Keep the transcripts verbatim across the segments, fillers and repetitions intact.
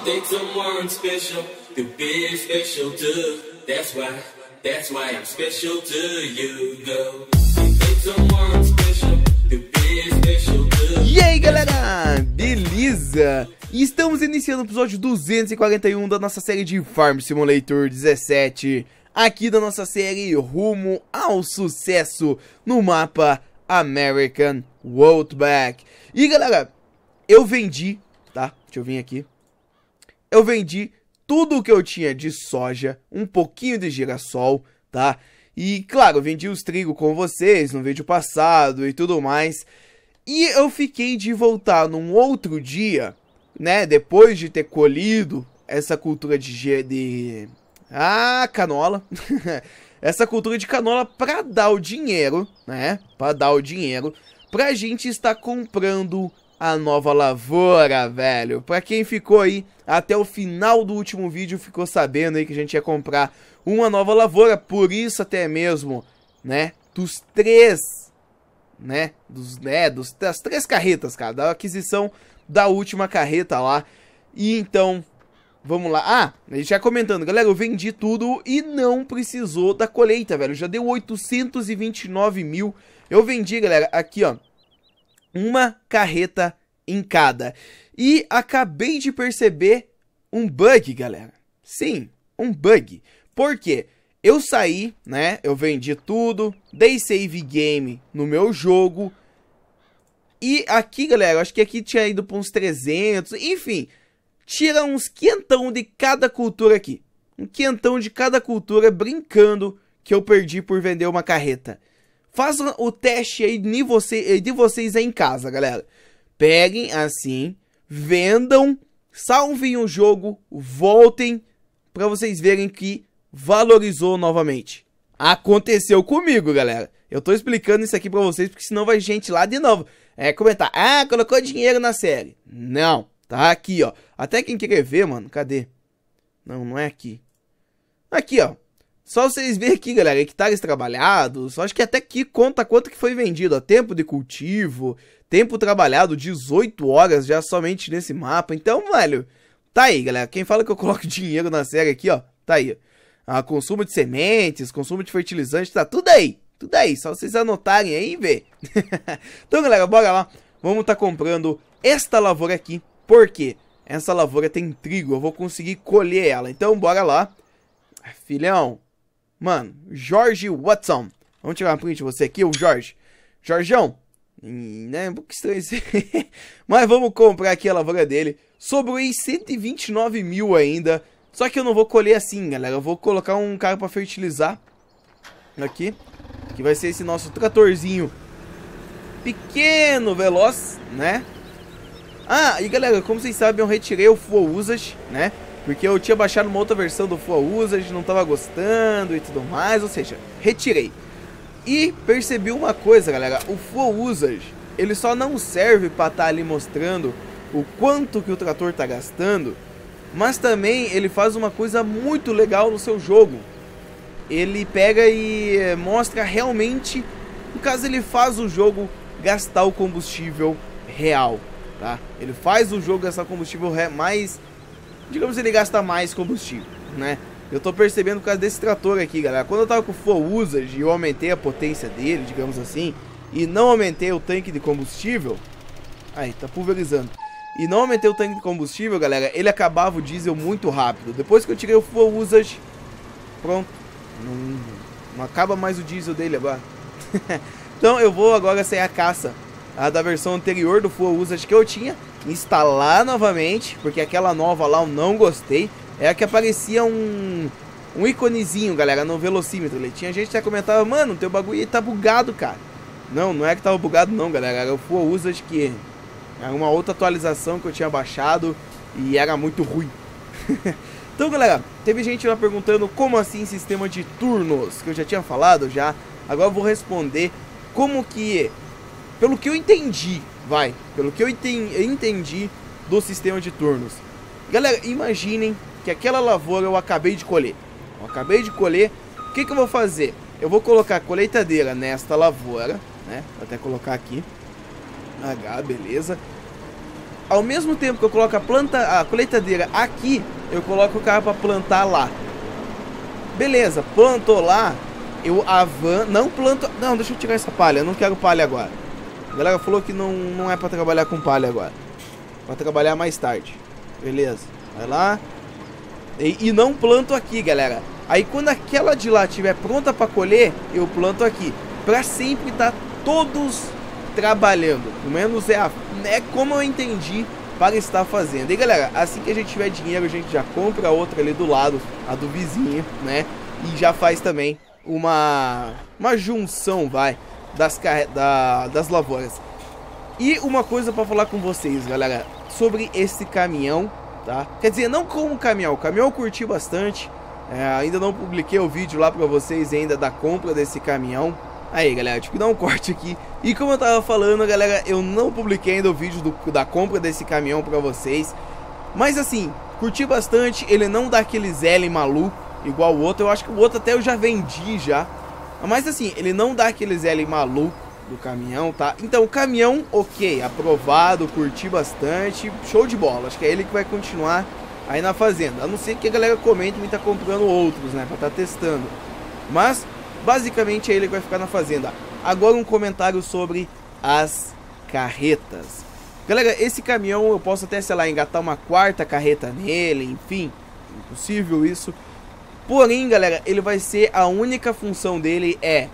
think someone special to be special too. That's why, that's why I'm special to you, girl. You think someone special to be special too. E aí, galera, beleza? Estamos iniciando o episódio duzentos e quarenta e um da nossa série de Farm Simulator dezessete. Aqui da nossa série rumo ao sucesso no mapa American Outback. E galera, eu vendi, tá? Deixa eu vir aqui. Eu vendi tudo o que eu tinha de soja, um pouquinho de girassol, tá? E claro, eu vendi os trigo com vocês no vídeo passado e tudo mais. E eu fiquei de voltar num outro dia, né? Depois de ter colhido essa cultura de... de... Ah, canola. Essa cultura de canola pra dar o dinheiro, né? Pra dar o dinheiro pra gente estar comprando a nova lavoura, velho. Pra quem ficou aí até o final do último vídeo, ficou sabendo aí que a gente ia comprar uma nova lavoura. Por isso até mesmo, né? Dos três, né? Dos, né? Dos, das três carretas, cara. Da aquisição da última carreta lá. E então... Vamos lá. Ah, a gente já comentando, galera, eu vendi tudo e não precisou da colheita, velho. Já deu oitocentos e vinte e nove mil. Eu vendi, galera, aqui, ó, uma carreta em cada. E acabei de perceber um bug, galera. Sim, um bug. Por quê? Eu saí, né, eu vendi tudo, dei save game no meu jogo. E aqui, galera, eu acho que aqui tinha ido para uns trezentos, enfim... Tira uns quentão de cada cultura aqui. Um quentão de cada cultura brincando que eu perdi por vender uma carreta. Façam o teste aí de, você, de vocês aí em casa, galera. Peguem assim, vendam, salvem o jogo, voltem para vocês verem que valorizou novamente. Aconteceu comigo, galera. Eu tô explicando isso aqui para vocês porque senão vai gente lá de novo é, comentar. Ah, colocou dinheiro na série. Não. Tá aqui, ó. Até quem quer ver, mano. Cadê? Não, não é aqui. Aqui, ó. Só vocês verem aqui, galera. Hectares trabalhados. Acho que até aqui conta quanto que foi vendido. Ó. Tempo de cultivo. Tempo trabalhado. dezoito horas já somente nesse mapa. Então, velho. Tá aí, galera. Quem fala que eu coloco dinheiro na série aqui, ó. Tá aí. Ah, consumo de sementes. Consumo de fertilizante. Tá tudo aí. Tudo aí. Só vocês anotarem aí e ver. Então, galera, bora lá. Vamos tá comprando esta lavoura aqui. Porque essa lavoura tem trigo, eu vou conseguir colher ela. Então, bora lá. Filhão. Mano, Jorge Watson. Vamos tirar uma print de você aqui, o Jorge. Jorgeão. Hum, né, um pouco estranho isso. Mas vamos comprar aqui a lavoura dele. Sobrou aí cento e vinte e nove mil ainda. Só que eu não vou colher assim, galera. Eu vou colocar um cara pra fertilizar. Aqui. Que vai ser esse nosso tratorzinho. Pequeno, veloz, né? Ah, e galera, como vocês sabem, eu retirei o Full Usage, né? Porque eu tinha baixado uma outra versão do Full Usage, não tava gostando e tudo mais, ou seja, retirei. E percebi uma coisa, galera, o Full Usage, ele só não serve pra estar ali mostrando o quanto que o trator tá gastando, mas também ele faz uma coisa muito legal no seu jogo. Ele pega e mostra realmente, no caso ele faz o jogo gastar o combustível real. Tá? Ele faz o jogo gastar combustível mais... Digamos que ele gasta mais combustível, né? Eu tô percebendo por causa desse trator aqui, galera. Quando eu tava com o Full Usage e eu aumentei a potência dele, digamos assim, e não aumentei o tanque de combustível... Aí, tá pulverizando. E não aumentei o tanque de combustível, galera, ele acabava o diesel muito rápido. Depois que eu tirei o Full Usage... Pronto. Não, não acaba mais o diesel dele agora. Então eu vou agora sair a caça a da versão anterior do Full Usage que eu tinha, instalar novamente, porque aquela nova lá eu não gostei. É a que aparecia um, um íconezinho, galera, no velocímetro. Tinha gente que comentava, mano, teu bagulho aí tá bugado, cara. Não, não é que tava bugado não, galera, era o Full Usage que era uma outra atualização que eu tinha baixado e era muito ruim. Então, galera, teve gente lá perguntando como assim sistema de turnos, que eu já tinha falado já. Agora eu vou responder como que... Pelo que eu entendi, vai, pelo que eu entendi do sistema de turnos. Galera, imaginem que aquela lavoura eu acabei de colher. Eu acabei de colher, o que que eu vou fazer? Eu vou colocar a colheitadeira nesta lavoura, né? Vou até colocar aqui. H, beleza. ao mesmo tempo que eu coloco a planta, a colheitadeira aqui, eu coloco o cara pra plantar lá. Beleza, plantou lá, eu avanço, não planto, não, deixa eu tirar essa palha, eu não quero palha agora. A galera falou que não, não é pra trabalhar com palha agora, pra trabalhar mais tarde. Beleza, vai lá. E, e não planto aqui, galera. Aí quando aquela de lá estiver pronta pra colher, eu planto aqui. Pra sempre estar tá todos trabalhando. Pelo menos é, a, é como eu entendi para estar fazendo. E galera, assim que a gente tiver dinheiro, a gente já compra outra ali do lado, a do vizinho, né? E já faz também uma, uma junção, vai, das, da, das lavouras. E uma coisa para falar com vocês, galera, sobre esse caminhão, tá? Quer dizer, não como caminhão, o caminhão eu curti bastante. É, ainda não publiquei o vídeo lá pra vocês ainda da compra desse caminhão. Aí galera, tive que dar um corte aqui. E como eu tava falando, galera, eu não publiquei ainda o vídeo do, da compra desse caminhão pra vocês. Mas assim, curti bastante. Ele não dá aqueles L maluco igual o outro. Eu acho que o outro até eu já vendi já. Mas assim, ele não dá aqueles L maluco do caminhão, tá? Então o caminhão, ok, aprovado, curti bastante. Show de bola, acho que é ele que vai continuar aí na fazenda. A não ser que a galera comente e tá comprando outros, né, pra tá testando. Mas basicamente é ele que vai ficar na fazenda. Agora um comentário sobre as carretas. Galera, esse caminhão eu posso até, sei lá, engatar uma quarta carreta nele, enfim, impossível isso. Porém, galera, ele vai ser, a única função dele é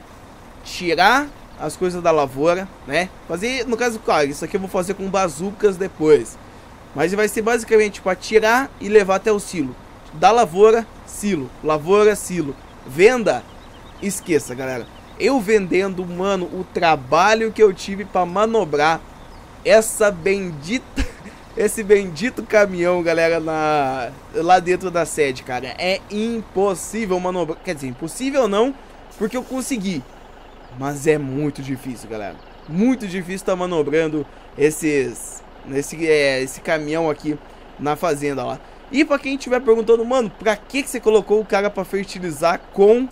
tirar as coisas da lavoura, né? Fazer, no caso, claro, isso aqui eu vou fazer com bazucas depois. Mas vai ser basicamente para tirar e levar até o silo. Da lavoura, silo. Lavoura, silo. Venda, esqueça, galera. Eu vendendo, mano, o trabalho que eu tive para manobrar essa bendita, esse bendito caminhão, galera, na, lá dentro da sede, cara. É impossível manobrar. Quer dizer, impossível não, porque eu consegui. Mas é muito difícil, galera. Muito difícil estar manobrando esses, esse, é, esse caminhão aqui na fazenda lá. E pra quem estiver perguntando, mano, pra que, que você colocou o cara pra fertilizar com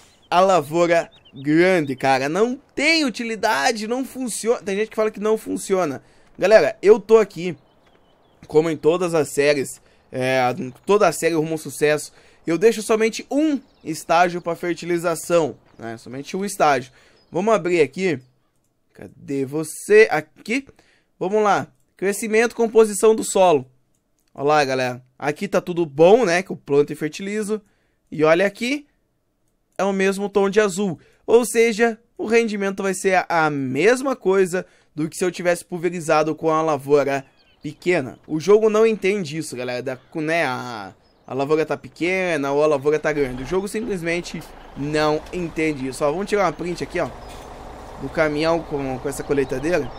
a lavoura grande, cara? Não tem utilidade, não funciona. Tem gente que fala que não funciona. Galera, eu tô aqui, como em todas as séries, é, toda a série Rumo ao Sucesso, eu deixo somente um estágio para fertilização, né? Somente um estágio. Vamos abrir aqui. Cadê você? Aqui. Vamos lá. Crescimento, composição do solo. Olha lá, galera. Aqui tá tudo bom, né? Que eu planto e fertilizo. E olha aqui. É o mesmo tom de azul. Ou seja, o rendimento vai ser a mesma coisa do que se eu tivesse pulverizado com a lavoura pequena. O jogo não entende isso, galera. Da, né, a, a lavoura tá pequena ou a lavoura tá grande. O jogo simplesmente não entende isso. Ó, vamos tirar uma print aqui, ó, do caminhão com, com essa colheitadeira.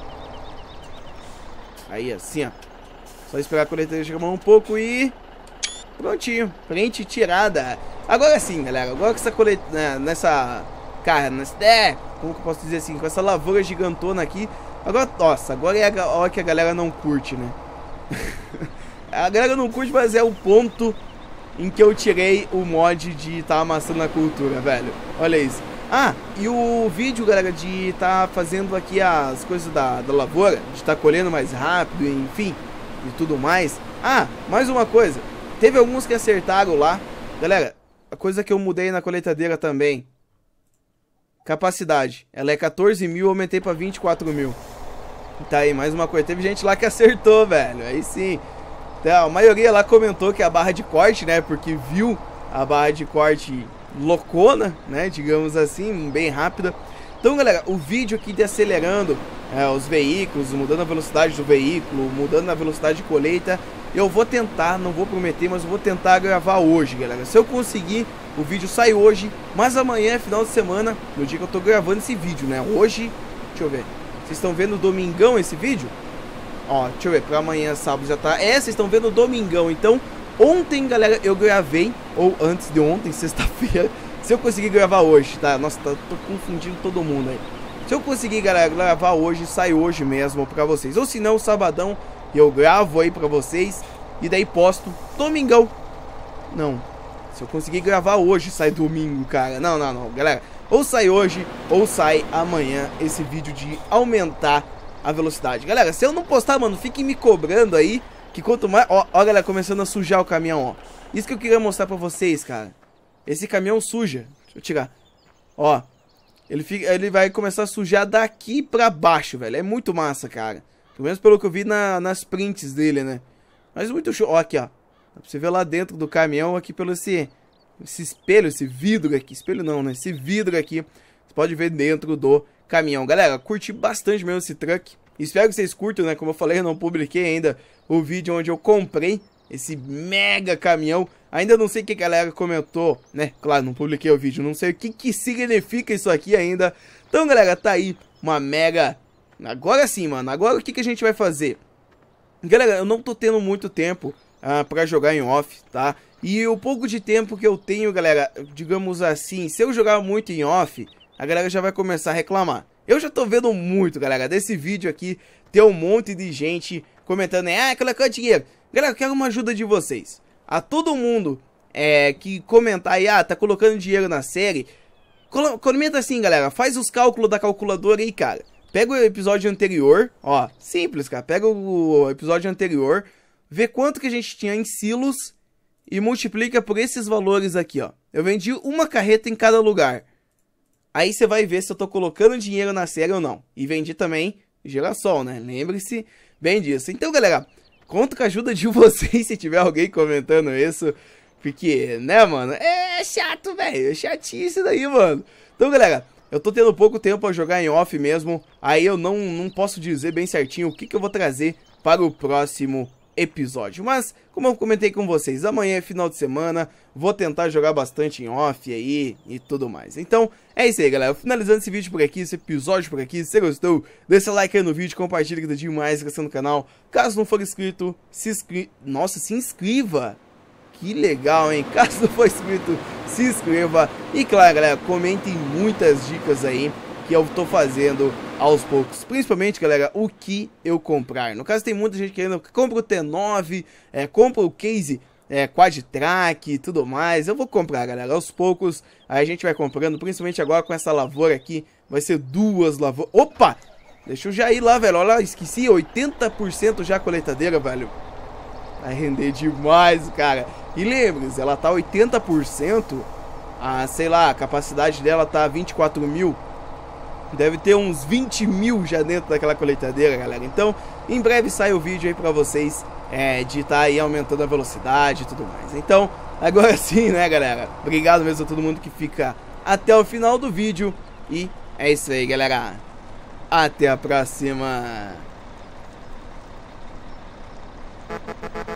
Aí, assim, ó. Só esperar a colheitadeira chegar um pouco e... prontinho. Print tirada. Agora sim, galera. Agora que essa colheita... Né, nessa... Cara, nessa... É, como que eu posso dizer assim? Com essa lavoura gigantona aqui. Agora, nossa, agora é a hora que a galera não curte, né? A galera não curte, mas é o ponto em que eu tirei o mod de tá amassando a cultura, velho. Olha isso. Ah, e o vídeo, galera, de tá fazendo aqui as coisas da, da lavoura, de tá colhendo mais rápido, enfim, e tudo mais. Ah, mais uma coisa. Teve alguns que acertaram lá. Galera, a coisa que eu mudei na colheitadeira também. Capacidade. Ela é quatorze mil, eu aumentei pra vinte e quatro mil. Tá aí, mais uma coisa. Teve gente lá que acertou, velho. Aí sim. Então, a maioria lá comentou que a barra de corte, né? Porque viu a barra de corte loucona, né? Digamos assim, bem rápida. Então, galera, o vídeo aqui de acelerando é, os veículos, mudando a velocidade do veículo, mudando a velocidade de colheita, eu vou tentar, não vou prometer, mas eu vou tentar gravar hoje, galera. Se eu conseguir, o vídeo sai hoje, mas amanhã é final de semana, no dia que eu tô gravando esse vídeo, né? Hoje, deixa eu ver. Vocês estão vendo domingão esse vídeo? Ó, deixa eu ver, pra amanhã, sábado já tá. É, vocês estão vendo domingão. Então, ontem, galera, eu gravei, ou antes de ontem, sexta-feira. Se eu conseguir gravar hoje, tá? Nossa, tá, tô confundindo todo mundo aí. Se eu conseguir, galera, gravar hoje, sai hoje mesmo pra vocês. Ou se não, sabadão, eu gravo aí pra vocês. E daí posto domingão. Não. Se eu conseguir gravar hoje, sai domingo, cara. Não, não, não, galera. Ou sai hoje, ou sai amanhã esse vídeo de aumentar a velocidade. Galera, se eu não postar, mano, fiquem me cobrando aí, que quanto mais... Ó, ó, galera, começando a sujar o caminhão, ó. Isso que eu queria mostrar pra vocês, cara. Esse caminhão suja. Deixa eu tirar. Ó, ele, fica, ele vai começar a sujar daqui pra baixo, velho. É muito massa, cara. Pelo menos pelo que eu vi na, nas prints dele, né? Mas muito show. Ó, aqui, ó. Dá pra você ver lá dentro do caminhão, aqui pelo esse, esse espelho, esse vidro aqui. Espelho não, né? Esse vidro aqui. Você pode ver dentro do caminhão. Galera, curti bastante mesmo esse truck. Espero que vocês curtam, né? Como eu falei, eu não publiquei ainda o vídeo onde eu comprei esse mega caminhão. Ainda não sei o que a galera comentou, né? Claro, não publiquei o vídeo. Não sei o que que significa isso aqui ainda. Então, galera, tá aí uma mega... Agora sim, mano. Agora o que que a gente vai fazer? Galera, eu não tô tendo muito tempo uh, pra jogar em off, tá? E o pouco de tempo que eu tenho, galera, digamos assim, se eu jogar muito em off, a galera já vai começar a reclamar. Eu já tô vendo muito, galera, desse vídeo aqui, ter um monte de gente comentando, ah, colocou dinheiro. Galera, eu quero uma ajuda de vocês. A todo mundo é, que comentar aí, ah, tá colocando dinheiro na série, comenta assim, galera, faz os cálculos da calculadora aí, cara. Pega o episódio anterior, ó, simples, cara, pega o episódio anterior, vê quanto que a gente tinha em silos e multiplica por esses valores aqui, ó. Eu vendi uma carreta em cada lugar. Aí você vai ver se eu tô colocando dinheiro na série ou não. E vendi também girassol, né? Lembre-se bem disso. Então, galera, conto com a ajuda de vocês se tiver alguém comentando isso. Porque, né, mano, é chato, velho. É chatice daí, mano. Então, galera, eu tô tendo pouco tempo a jogar em off mesmo. Aí eu não, não posso dizer bem certinho o que, que eu vou trazer para o próximo episódio. Mas, como eu comentei com vocês, amanhã é final de semana. Vou tentar jogar bastante em off aí e tudo mais. Então, é isso aí, galera. Finalizando esse vídeo por aqui, esse episódio por aqui. Se você gostou, deixa o like aí no vídeo, compartilha, que dá demais, crescendo no canal. Caso não for inscrito, se inscreva. Nossa, se inscreva! Que legal, hein? Caso não for inscrito, se inscreva. E claro, galera, comentem muitas dicas aí que eu tô fazendo aos poucos. Principalmente, galera, o que eu comprar. No caso, tem muita gente querendo, compra o T nove, é, compra o case é, Quad-Track e tudo mais. Eu vou comprar, galera, aos poucos. Aí a gente vai comprando, principalmente agora com essa lavoura aqui. Vai ser duas lavouras. Opa! Deixa eu já ir lá, velho. Olha lá, esqueci, oitenta por cento já a colheitadeira, velho. Vai render demais, cara. E lembre-se, ela tá oitenta por cento. A, sei lá, a capacidade dela tá vinte e quatro mil. Deve ter uns vinte mil já dentro daquela colheitadeira, galera. Então, em breve sai o vídeo aí pra vocês é, de estar tá aí aumentando a velocidade e tudo mais. Então, agora sim, né, galera? Obrigado mesmo a todo mundo que fica até o final do vídeo. E é isso aí, galera. Até a próxima.